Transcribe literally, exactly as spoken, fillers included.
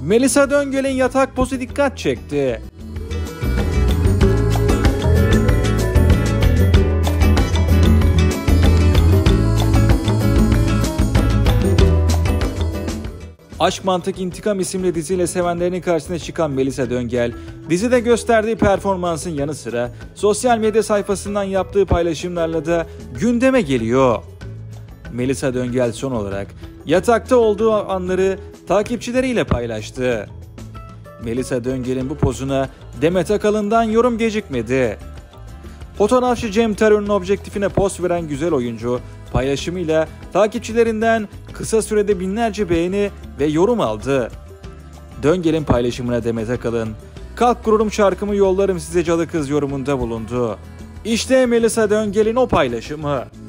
Melisa Döngel'in yatak pozu dikkat çekti. Aşk Mantık İntikam isimli diziyle sevenlerinin karşısına çıkan Melisa Döngel, dizide gösterdiği performansın yanı sıra sosyal medya sayfasından yaptığı paylaşımlarla da gündeme geliyor. Melisa Döngel son olarak yatakta olduğu anları takipçileriyle paylaştı. Melisa Döngel'in bu pozuna Demet Akalın'dan yorum gecikmedi. Fotoğrafçı Cem Terör'ün objektifine poz veren güzel oyuncu, paylaşımıyla takipçilerinden kısa sürede binlerce beğeni ve yorum aldı. Döngel'in paylaşımına Demet Akalın, "Kalk gururum şarkımı yollarım size cadı kız" yorumunda bulundu. İşte Melisa Döngel'in o paylaşımı.